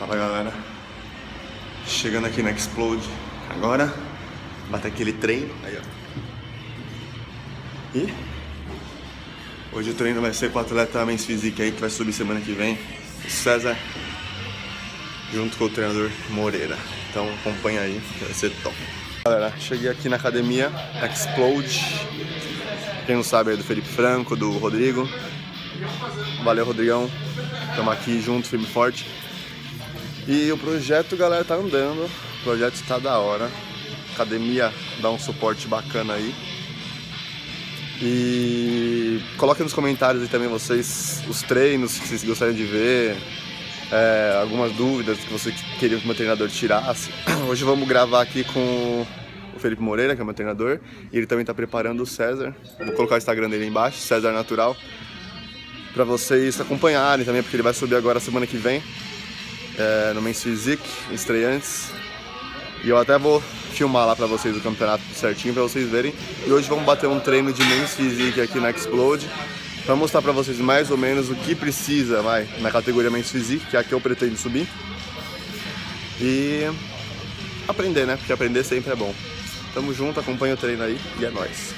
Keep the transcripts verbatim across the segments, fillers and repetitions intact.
Fala galera, chegando aqui na Explode agora, bater aquele treino aí, ó. E hoje o treino vai ser com o atleta Men's Physique aí que vai subir semana que vem, o César, junto com o treinador Moreira. Então acompanha aí, que vai ser top. Galera, cheguei aqui na academia Explode. Quem não sabe é do Felipe Franco, do Rodrigo. Valeu, Rodrigão. Estamos aqui juntos, firme e forte. E o projeto, galera, tá andando. O projeto está da hora. A academia dá um suporte bacana aí. E coloquem nos comentários aí também vocês os treinos que vocês gostariam de ver. É, algumas dúvidas que você queria que o meu treinador tirasse. Hoje vamos gravar aqui com o Felipe Moreira, que é meu treinador, e ele também está preparando o César. Vou colocar o Instagram dele aí embaixo, César Natural, para vocês acompanharem também, porque ele vai subir agora semana que vem é, no Men's Physique, estreantes. E eu até vou filmar lá para vocês o campeonato certinho, para vocês verem. E hoje vamos bater um treino de Men's Physique aqui na Explode, para mostrar para vocês mais ou menos o que precisa vai, na categoria Men's Physique, que é a que eu pretendo subir. E aprender, né? Porque aprender sempre é bom. Tamo junto, acompanha o treino aí e é nóis.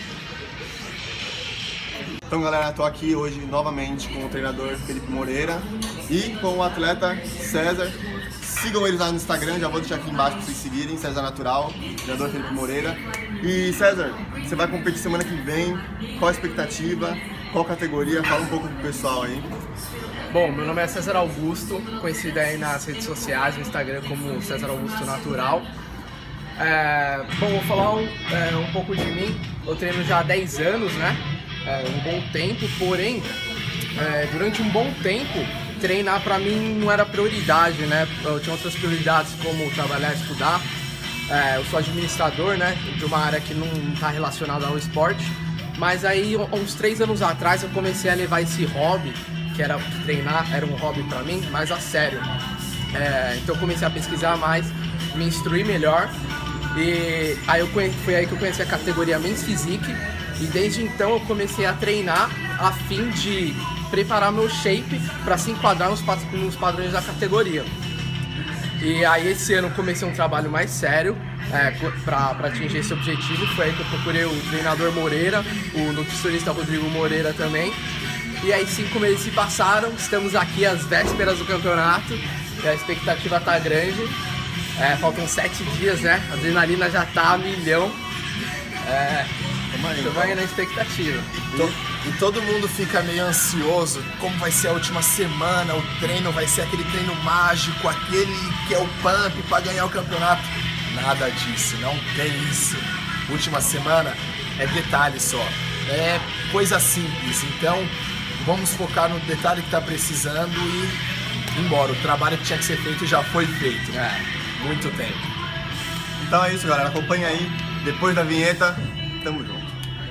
Então galera, tô aqui hoje novamente com o treinador Felipe Moreira e com o atleta César. Sigam eles lá no Instagram, já vou deixar aqui embaixo para vocês seguirem, César Natural, treinador Felipe Moreira. E César, você vai competir semana que vem, qual a expectativa? Qual categoria? Fala um pouco pro pessoal aí. Bom, meu nome é César Augusto, conhecido aí nas redes sociais, no Instagram como César Augusto Natural. É, bom, vou falar um, é, um pouco de mim. Eu treino já há dez anos, né? É, um bom tempo, porém, é, durante um bom tempo, treinar pra mim não era prioridade, né? Eu tinha outras prioridades como trabalhar, estudar. É, eu sou administrador, né? De uma área que não está relacionada ao esporte. Mas aí, uns três anos atrás, eu comecei a levar esse hobby, que era treinar, era um hobby pra mim, mais a sério. É, então eu comecei a pesquisar mais, me instruir melhor. E aí eu conheci, foi aí que eu conheci a categoria Men's Physique. E desde então eu comecei a treinar a fim de preparar meu shape para se enquadrar nos, nos padrões da categoria. E aí esse ano eu comecei um trabalho mais sério é, para atingir esse objetivo. Foi aí que eu procurei o treinador Moreira, o nutricionista Rodrigo Moreira também. E aí cinco meses se passaram, estamos aqui às vésperas do campeonato e a expectativa tá grande. É, faltam sete dias, né? A adrenalina já tá a milhão. É, estamos aí na expectativa. E, e todo mundo fica meio ansioso, como vai ser a última semana, o treino vai ser aquele treino mágico, aquele que é o pump para ganhar o campeonato. Nada disso, não tem isso. Última semana é detalhe só, é coisa simples, então vamos focar no detalhe que tá precisando e ir embora. O trabalho que tinha que ser feito já foi feito, É. muito tempo. Então é isso galera, acompanha aí, depois da vinheta, tamo junto.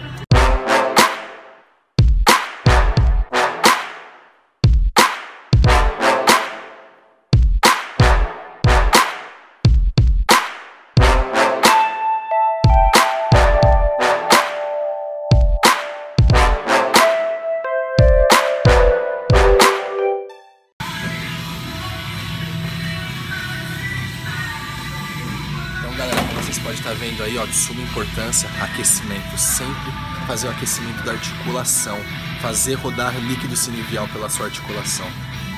Galera, como vocês podem estar vendo aí, ó, de suma importância, aquecimento, sempre fazer o aquecimento da articulação, fazer rodar líquido sinovial pela sua articulação.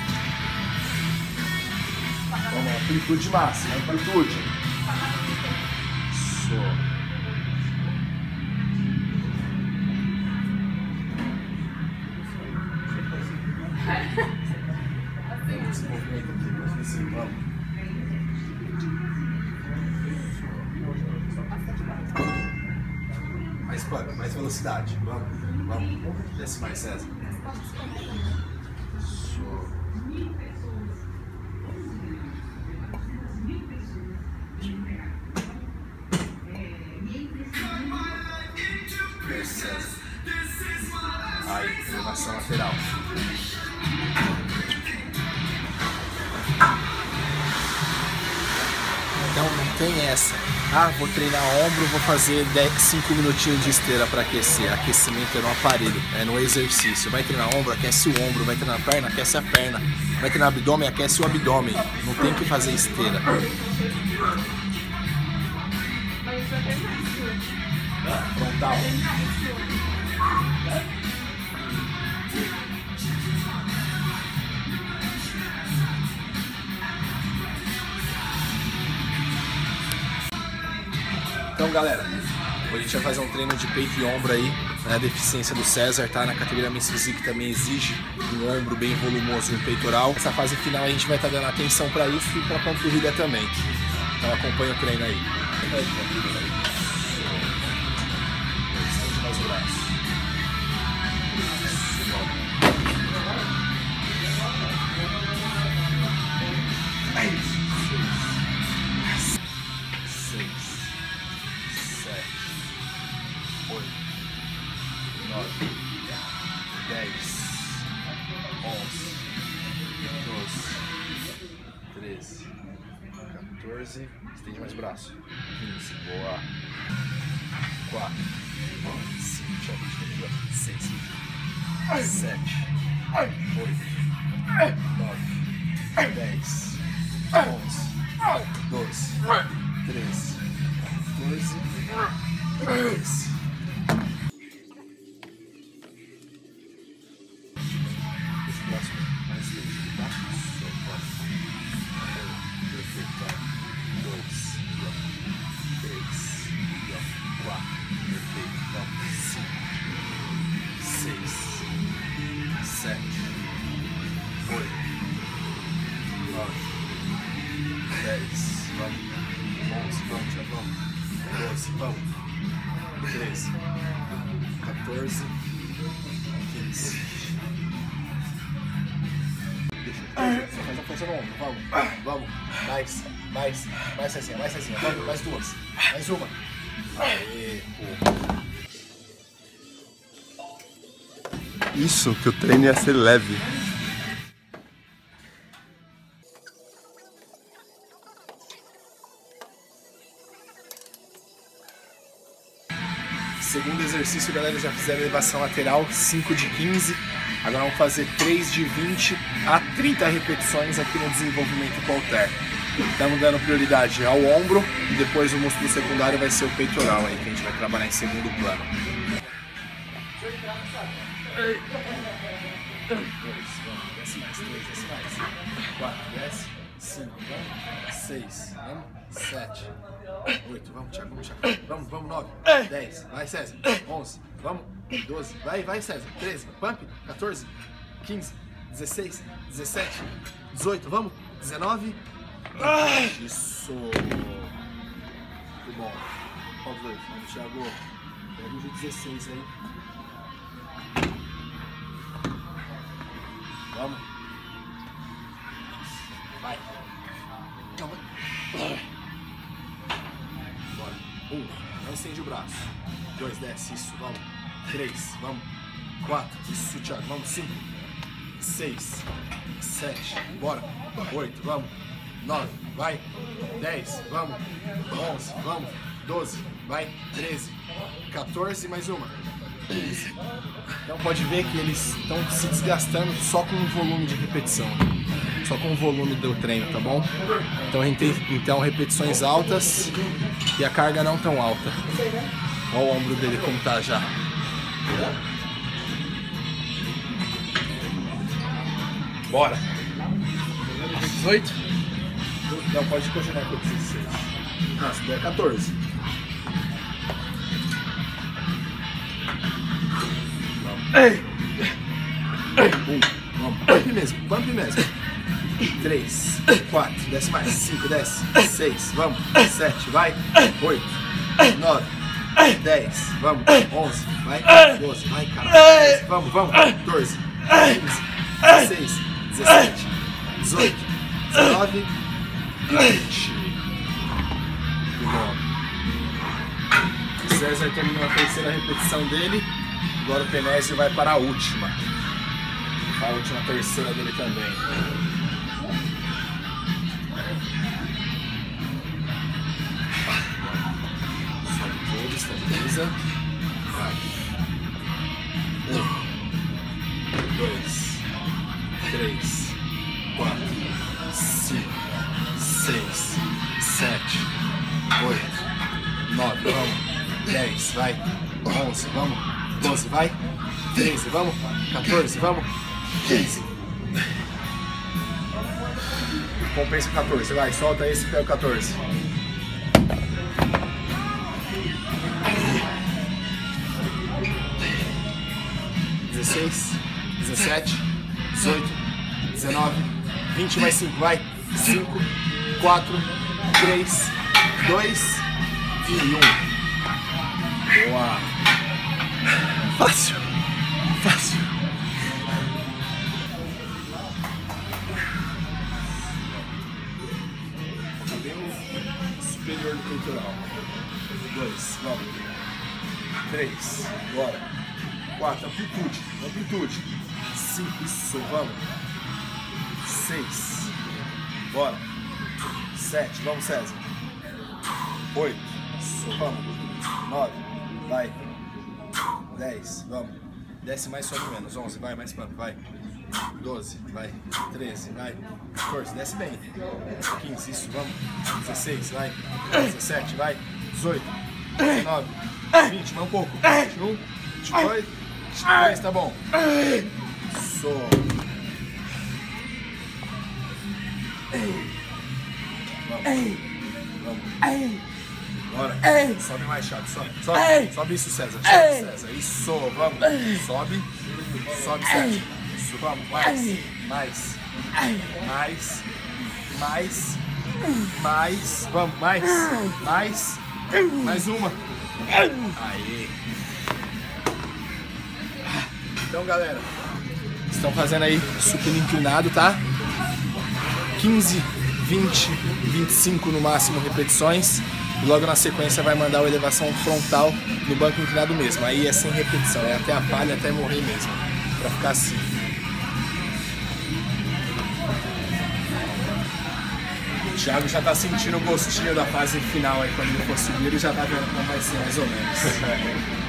Vamos lá, amplitude máxima, amplitude. Isso. Esse movimento aqui, assim, vamos. Mais pump, mais velocidade. Vamos, vamos. Desce mais, César. Desce, César. Aí, elevação lateral. Então não tem essa. Ah, vou treinar ombro, vou fazer cinco minutinhos de esteira para aquecer. Aquecimento é no aparelho, é no exercício. Vai treinar ombro, aquece o ombro. Vai treinar perna, aquece a perna. vai treinar abdômen, aquece o abdômen. Não tem que fazer esteira. Frontal. Então, galera, hoje a gente vai fazer um treino de peito e ombro aí, né? A deficiência do César, tá? Na categoria Men's Physique também exige um ombro bem volumoso e um peitoral. Essa fase final a gente vai estar dando atenção para isso e para panturrilha também. Então acompanha o treino aí. Estende mais o braço. quatorze, estende mais o braço. quinze, boa. quatro, cinco, seis, sete, oito, nove, dez, onze, doze, treze, quatorze, quinze. Vamos. treze, quatorze, quinze. Deixa. Só faz a força no ombro. Vamos. Vamos. Mais. Mais. Mais, Cezinha. Mais, Cezinha. Vamos. Mais duas. Mais uma. Aê, pô. Isso, que o treino ia ser leve. Segundo exercício, galera, já fizeram elevação lateral, cinco de quinze. Agora vamos fazer três de vinte a trinta repetições aqui no desenvolvimento com halter. Estamos dando prioridade ao ombro e depois o músculo secundário vai ser o peitoral aí, que a gente vai trabalhar em segundo plano. Dois, vamos, desce mais, três, desce mais. Quatro, desce, cinco, vamos, seis, vamos, sete, oito, vamos, Thiago, vamos, Thiago, vamos, vamos, nove, dez, vai, César, onze, vamos, doze, vai, vai, César, treze, pump, quatorze, quinze, dezesseis, dezessete, dezoito, vamos, dezenove, isso, muito bom, vamos, vamos, Thiago, pega o dezesseis aí, vamos, vai, calma, bora, um, não estende o braço, dois, desce, isso, vamos, três, vamos, quatro, isso, Thiago, vamos, cinco, seis, sete, bora, oito, vamos, nove, vai, dez, vamos, onze, vamos, doze, vai, treze, quatorze, mais uma, quinze. Então pode ver que eles estão se desgastando só com o volume de repetição, só com o volume do treino, tá bom? Então, então repetições altas e a carga não tão alta. Olha o ombro dele como tá já. Bora! dezoito? Não, pode continuar com dezesseis. Nossa, daí é quatorze. Ei! Um, vamos, pump mesmo, pump mesmo. três, quatro, desce mais, cinco, desce, seis, vamos, sete, vai, oito, nove, dez, vamos, onze, vai, doze, vai, caralho, vamos, vamos, quatorze, quinze, dezesseis, dezessete, dezoito, dezenove e vinte. Muito bom. O César terminou a terceira repetição dele, agora o Penésio vai para a última. A última terceira dele também. Sobe todo, estabiliza. Vai. Um, dois, três, sete, oito, nove, vamos. dez, vai. onze, vamos. doze, vai. treze, vamos. quatorze, vamos. quinze. Compensa o quatorze, vai. Solta esse e pega o quatorze. dezesseis, dezessete, dezoito, dezenove, vinte mais cinco, vai. cinco, quatro, três, dois e um. Boa. Fácil. Fácil. Superior do peitoral. dois, vamos. três, bora. quatro, amplitude, amplitude. cinco, isso, vamos. seis, bora. sete, vamos, César. oito, isso, vamos. nove, vai. dez, vamos. Desce mais, sobe menos. onze, vai, mais pump, vai. doze, vai. treze, vai. quatorze, desce bem. quinze, isso, vamos. dezesseis, vai. dezessete, vai. dezoito, dezenove, vinte, mais um pouco. vinte e um, vinte e dois, vinte e três, tá bom. Isso. Vamos. Vamos. Bora. Sobe mais, Chato. Sobe. Sobe. Sobe isso, César. Sobe, César. Isso. Vamos. Sobe. Sobe, César. Isso. Vamos. Mais. Mais. Mais. Mais. Mais. Vamos. Mais. Mais. Mais uma. Aê. Então, galera, estão fazendo aí supino inclinado, tá? quinze, vinte, vinte e cinco no máximo repetições. E logo na sequência vai mandar a elevação frontal no banco inclinado mesmo. Aí é sem repetição, é até a palha, até morrer mesmo. Pra ficar assim. O Thiago já tá sentindo o gostinho da fase final aí, quando ele for subir, ele já tá vendo como vai ser mais ou menos.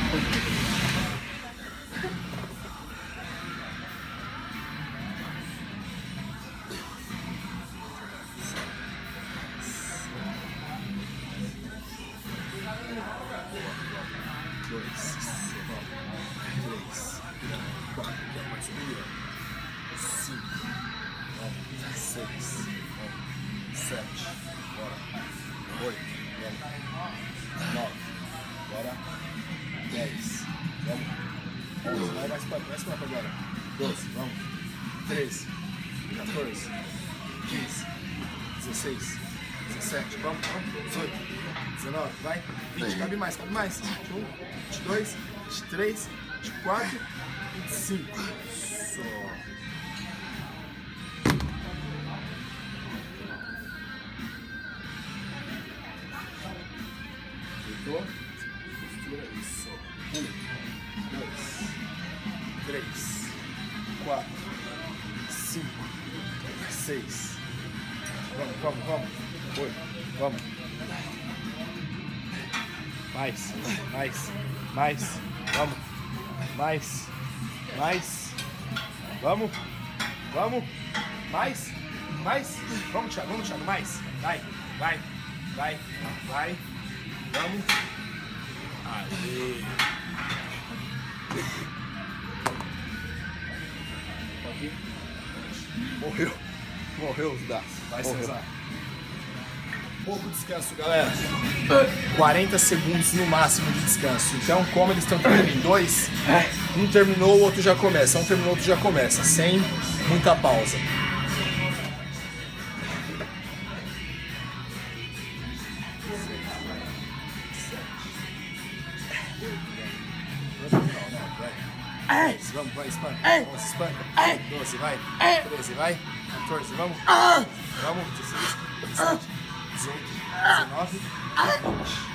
doze, vamos. treze, quatorze, quinze, dezesseis, dezessete, vamos, vamos. dezoito, dezenove, vai. vinte, cabe mais, cabe mais. vinte e um, vinte e dois, vinte e três, vinte e quatro, vinte e cinco. Só. Deitou? Postura, isso. um, dois, três, quatro, cinco, seis. Vamos, vamos, vamos. oito, vamos. Mais, mais, mais. Vamos. Mais, mais. Vamos, vamos. Mais, mais. Vamos, Thiago, vamos, Thiago, mais. Vai, vai, vai, vai. Vamos. Aê. Aqui. Morreu. Morreu os dados. Vai, Morreu. César. Pouco descanso, galera. quarenta segundos no máximo de descanso. Então, como eles estão terminando em dois, um terminou, o outro já começa. Um terminou, o outro já começa. Sem muita pausa. Vamos, vai, espanca. Vamos, espanca. doze, vai. treze, vai. quatorze, vamos. Vamos, dezesseis, dezessete, dezoito, dezenove, vinte.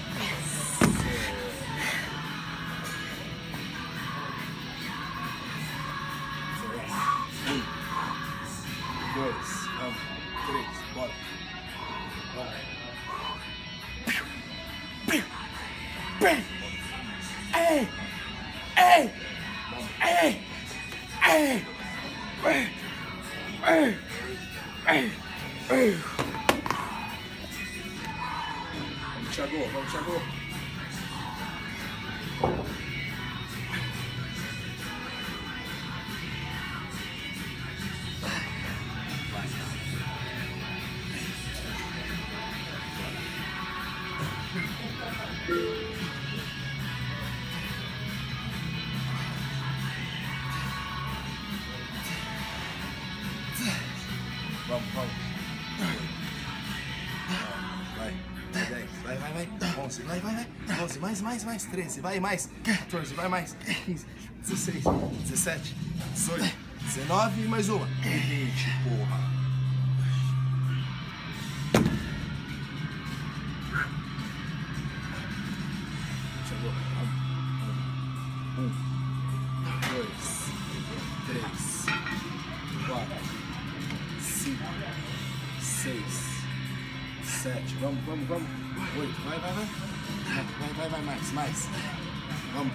um, dois, vamos. três, bora. Vamos. Ei! Ei! Ei! Ei! Ei! Ei! Ei! Ei! Thiago, vamos, Thiago. Vamos, vamos. Vai, dez, vai, vai, vai. onze, vai, vai, vai. onze, mais, mais, mais. treze, vai, mais. quatorze, vai, mais. quinze, dezesseis, dezessete, dezoito, dezenove e mais uma. E vinte, porra. Chegou. Um, dois, três, quatro, cinco, seis, sete, vamos, vamos, vamos, oito, vai, vai, vai, vai, vai, vai, mais, mais, vamos.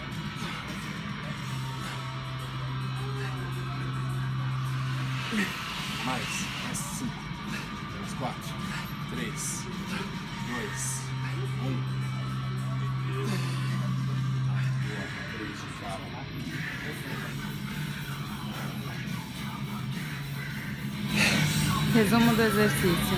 Mais, mais cinco, mais quatro, três, dois, um. Resumo do exercício.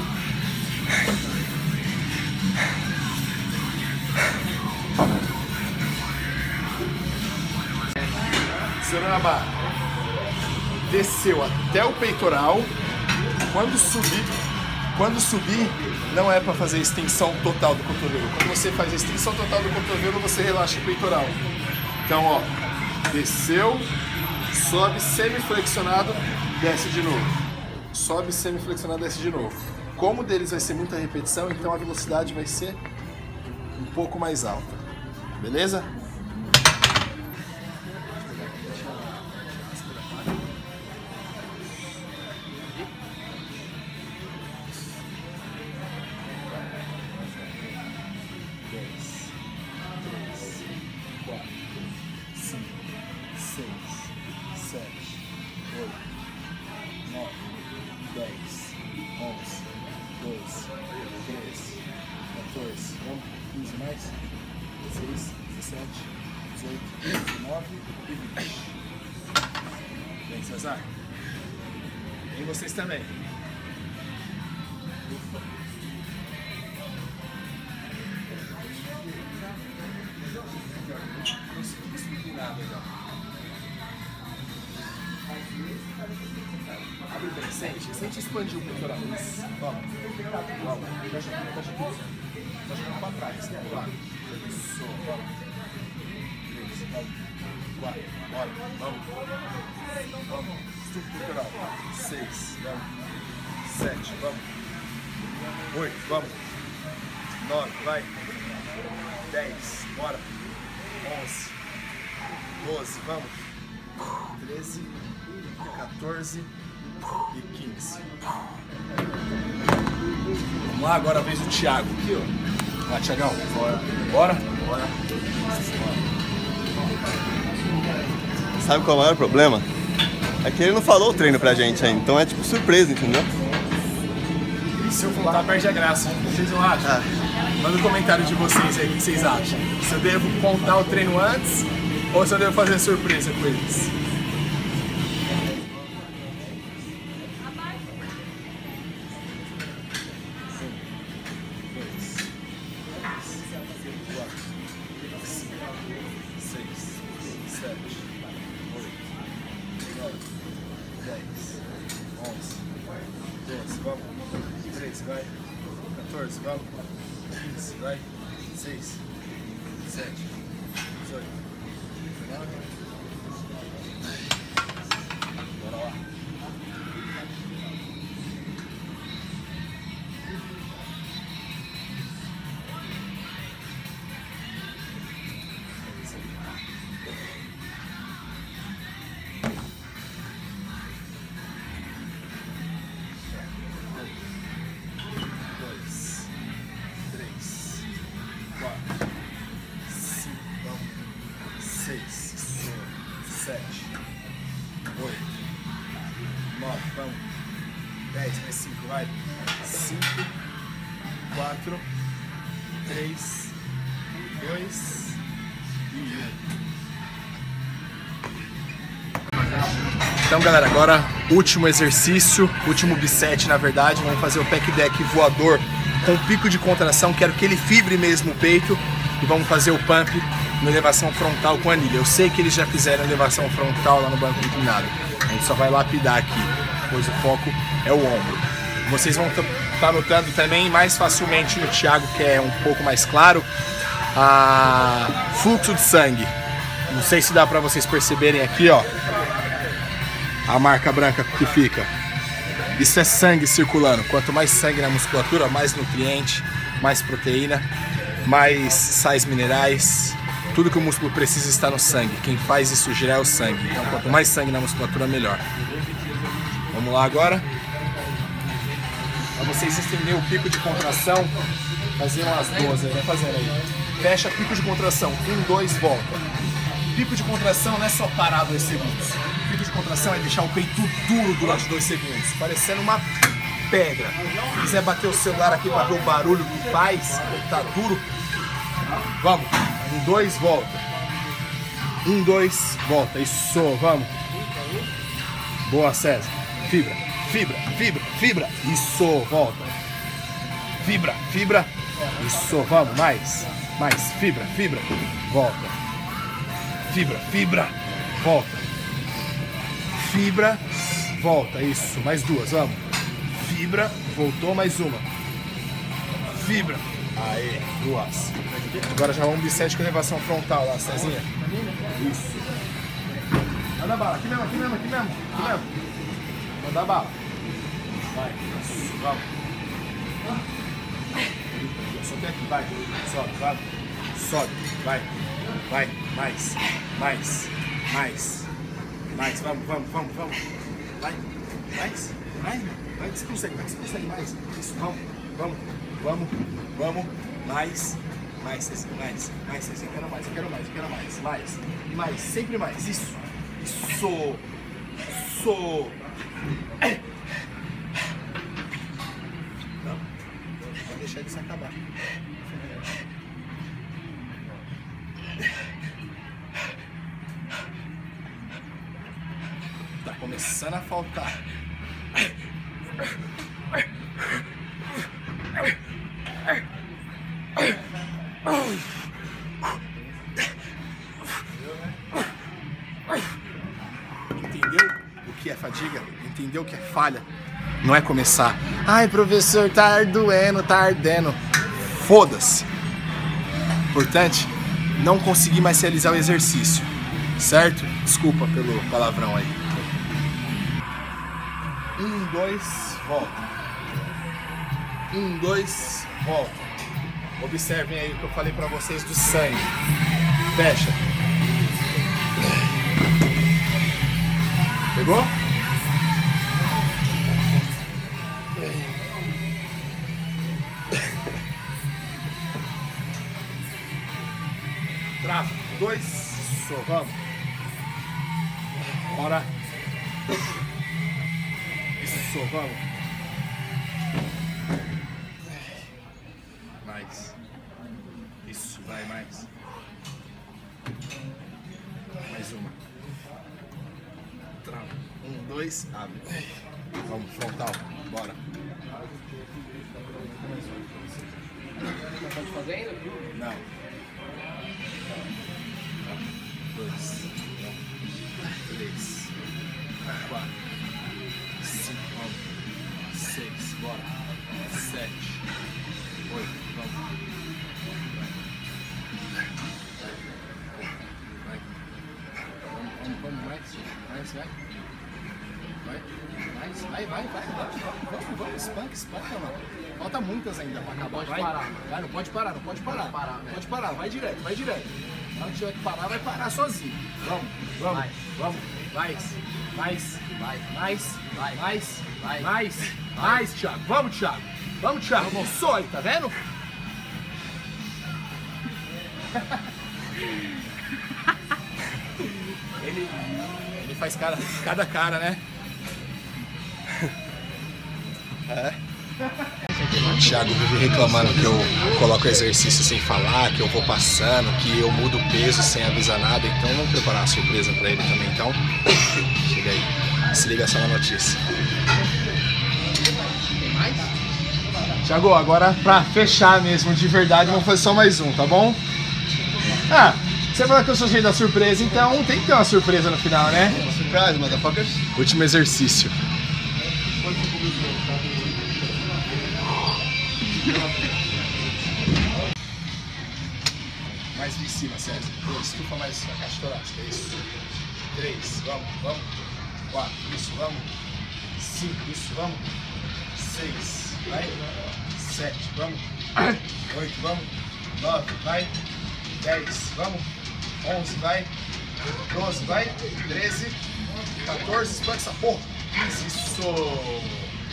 Sorocaba. Desceu até o peitoral. Quando subir, quando subir, não é para fazer extensão total do cotovelo. Quando você faz a extensão total do cotovelo, você relaxa o peitoral. Então, ó, desceu, sobe semi-flexionado, desce de novo. Sobe semi-flexionado, desce de novo. Como o deles vai ser muita repetição, então a velocidade vai ser um pouco mais alta. Beleza? dez, onze, doze, treze, quatorze, quinze mais, dezesseis, dezessete, dezoito, dezenove e vinte. Bem, Cesar? E vocês também. Abre bem, sente, sente expandir o peitoral. Vamos, vamos, fecha, fecha tudo. Tá jogando pra trás, né? Quatro, isso, vamos. Três, vamos. Quatro, bora, vamos. Vamos, estufa o peitoral. Seis, vamos. Sete, vamos. Oito, vamos. Nove, vai. Dez, bora. Onze, doze, vamos. Treze, quatorze e quinze. Vamos lá, agora a vez do Thiago aqui, ó. Vai, Thiagão. Bora. Bora? Bora. Sabe qual é o maior problema? É que ele não falou o treino pra gente ainda, então é tipo surpresa, entendeu? E se eu contar, perde a graça. Vocês não acham? Ah. Manda um comentário de vocês aí, o que vocês acham? Se eu devo contar o treino antes ou se eu devo fazer surpresa com eles? Vamos. treze, vai. quatorze, vamos. quinze, vai. dezesseis, dezessete, dezoito, dezenove. Bora lá. Sete, oito, nove, vamos. Dez, mais cinco, vai. Cinco, quatro, três, dois... Então, galera, agora último exercício, último bisete, na verdade. Vamos fazer o pec deck voador com pico de contração. Quero que ele fibre mesmo o peito. E vamos fazer o pump na elevação frontal com a anilha. Eu sei que eles já fizeram elevação frontal lá no banco inclinado. A gente só vai lapidar aqui, pois o foco é o ombro. Vocês vão estar notando também mais facilmente no Thiago, que é um pouco mais claro, a fluxo de sangue. Não sei se dá pra vocês perceberem aqui, ó, a marca branca que fica. Isso é sangue circulando. Quanto mais sangue na musculatura, mais nutriente, mais proteína, mais sais minerais. Tudo que o músculo precisa está no sangue. Quem faz isso girar é o sangue. Então, quanto mais sangue na musculatura, melhor. Vamos lá agora. Para vocês estenderem o pico de contração, fazer umas doze aí, vai fazendo aí. Fecha, pico de contração, um, dois, volta. Pico de contração não é só parar dois segundos. Pico de contração é deixar o peito duro durante dois segundos, parecendo uma pedra. Se quiser bater o celular aqui para ver o barulho que faz, quando tá duro. Vamos, um, dois, volta. Um, dois, volta. Isso, vamos. Boa, César. Fibra, fibra, fibra, fibra. Isso, volta. Fibra, fibra. Isso, vamos, mais. Mais, fibra, fibra. Volta. Fibra, fibra. Volta. Fibra, volta. Isso, mais duas, vamos. Fibra, voltou, mais uma. Fibra. Aê, duas. Agora já vamos bisete com elevação frontal lá, Cezinha. Isso. Manda bala, aqui mesmo, aqui mesmo, aqui mesmo. Aqui mesmo. Manda bala. Vai, isso, vamos. Sobe aqui, vai. Sobe, vai. Sobe, vai. Vai, mais, mais, mais. Mais, vamos, vamos, vamos, vamos. Vai, mais, mais, vai, você consegue, vai, você consegue mais. Isso, vamos, vamos, vamos, vamos, mais, mais, Cezinha, mais, mais, Cezinha, quero mais, eu quero mais, eu quero mais, mais, e mais, sempre mais, isso, isso, isso. Não, vou deixar isso acabar. Tá começando a faltar. Entendeu o que é fadiga? Entendeu o que é falha? Não é começar. Ai, professor, tá ardoendo, tá ardendo. Foda-se. Importante, não conseguir mais realizar o exercício. Certo? Desculpa pelo palavrão aí. Um, dois, volta. Um, dois, volta. Observem aí o que eu falei pra vocês do sangue. Fecha. Pegou? Trava. Dois. Isso, vamos. Bora. Isso, vamos. Mais. Isso, vai mais. Mais uma. Trava. Um, dois, abre. Vamos, frontal. Bora. Pode fazer ainda? Não. Dois. Três. Quatro. Cinco. Vamos. Seis. Bora. Sete. Oito. Vamos. Vai. Vamos, vamos, vamos. Mais. Mais, vai. Vai. Mais. Vai, vai, vai. Vamos, vamos, vamos. Espanca, espanca, mano. Falta muitas ainda pra acabar. Pode vai. parar. Vai, não pode parar, não pode parar. Pode parar, não pode parar. Vai direto, vai direto. Na hora que tiver que parar, vai parar sozinho. Vamos, vamos, Vai. vamos. Mais, mais, Vai. mais, Vai. mais, Vai. mais, Vai. mais, Thiago. Vamos, Thiago. Vamos, Thiago. Vamos. Só aí, tá vendo? ele, ele faz cara, cada cara, né? É. O Thiago vive reclamando que eu coloco exercício sem falar, que eu vou passando, que eu mudo o peso sem avisar nada. Então vamos preparar uma surpresa pra ele também. Então, chega aí. Se liga só na notícia. Thiago, agora pra fechar mesmo, de verdade, vamos fazer só mais um, tá bom? Ah, você falou que eu sou cheio da surpresa, então tem que ter uma surpresa no final, né? Surprise, motherfuckers. Último exercício. Mais em cima, César. Estufa mais a caixa torácica, isso. Três, vamos, vamos. Quatro, isso, vamos. Cinco, isso, vamos. Seis, vai. Sete, vamos. Oito, vamos. Nove, vai. Dez, vamos. Onze, vai. Doze, vai. Treze, quatorze, espanca essa porra. Quinze, isso.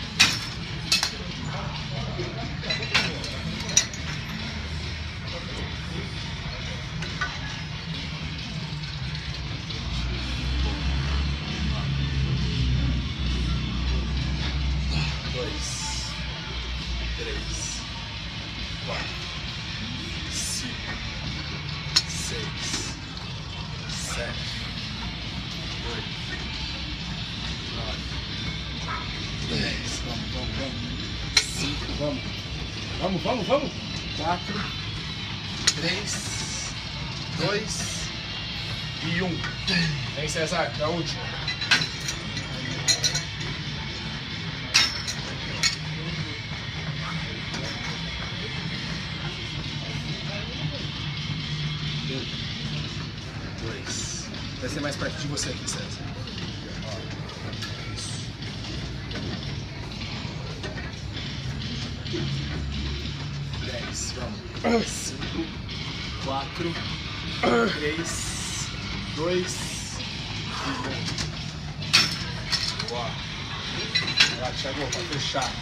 Dois, três, quatro, cinco, seis, sete, oito, nove, dez. Vamos, vamos, vamos. Cinco, vamos. Vamos, vamos, vamos. Quatro, três, dois e um. Vem, César, a última. Dois. Vai ser mais perto de você aqui, César. Ó, isso. Dez. Vamos. Cinco, quatro, três, dois e um. Ó. Vai lá, Thiago, pra fechar.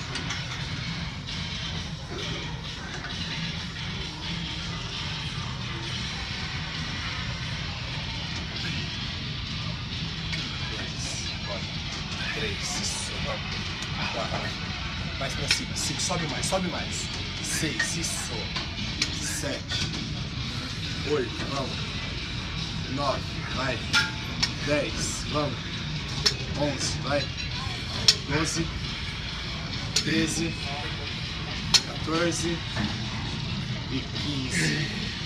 Três, isso, vamos. Quatro, mais pra cima, cinco, sobe mais, sobe mais. Seis, isso. Sete, oito, vamos. Nove, vai. Dez, vamos. Onze, vai. Doze, treze, quatorze e quinze.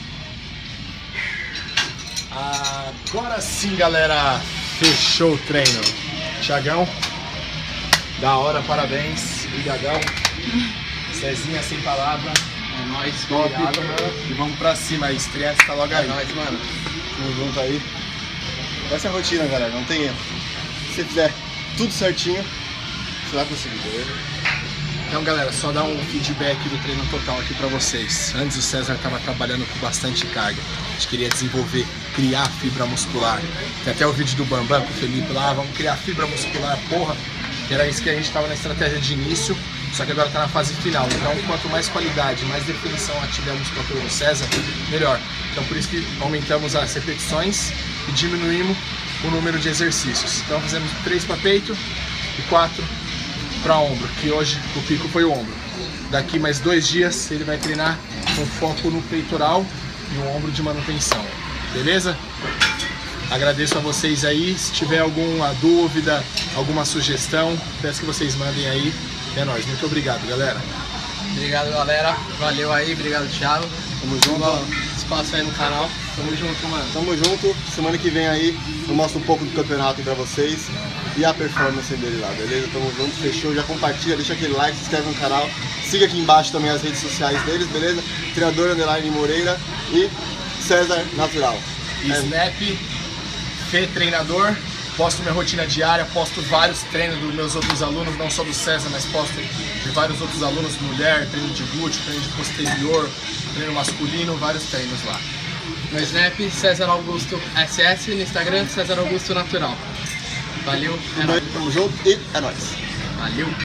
Agora sim, galera, fechou o treino. Thiagão, da hora, parabéns. Obrigadão. Cezinha sem palavra. É nóis, top. obrigado, mano. E vamos pra cima aí, estreia tá logo aí. É nóis, mano. Tamo junto aí. Essa é a rotina, galera, não tem erro. Se você fizer tudo certinho, você vai conseguir, beleza? Então, galera, só dar um feedback do treino total aqui pra vocês. Antes o César estava trabalhando com bastante carga. A gente queria desenvolver, criar fibra muscular. Tem até o vídeo do Bambam com o Felipe lá, vamos criar fibra muscular, porra. Era isso que a gente estava na estratégia de início, só que agora está na fase final. Então, quanto mais qualidade, mais definição ativar a musculatura do César, melhor. Então, por isso que aumentamos as repetições e diminuímos o número de exercícios. Então, fizemos três para peito e quatro para ombro, que hoje o pico foi o ombro. Daqui mais dois dias ele vai treinar com foco no peitoral e o ombro de manutenção. Beleza? Agradeço a vocês aí. Se tiver alguma dúvida, alguma sugestão, peço que vocês mandem aí. É nóis. Muito obrigado, galera. Obrigado, galera. Valeu aí, obrigado, Thiago. Tamo junto. Bom, espaço aí no canal. Tamo junto, mano. Tamo junto. Semana que vem aí eu mostro um pouco do campeonato aí pra vocês e a performance dele lá, beleza? Tamo junto, fechou. Já compartilha, deixa aquele like, se inscreve no canal. Siga aqui embaixo também as redes sociais deles, beleza? Treinador Underline Moreira e César Natural. E é. Snap, Fê Treinador. Posto minha rotina diária, posto vários treinos dos meus outros alunos, não só do César, mas posto de vários outros alunos, mulher, treino de glúteo, treino de posterior, treino masculino, vários treinos lá. No Snap, César Augusto S S, no Instagram, César Augusto Natural. Valeu, é nóis. Tamo junto e é nóis. Valeu.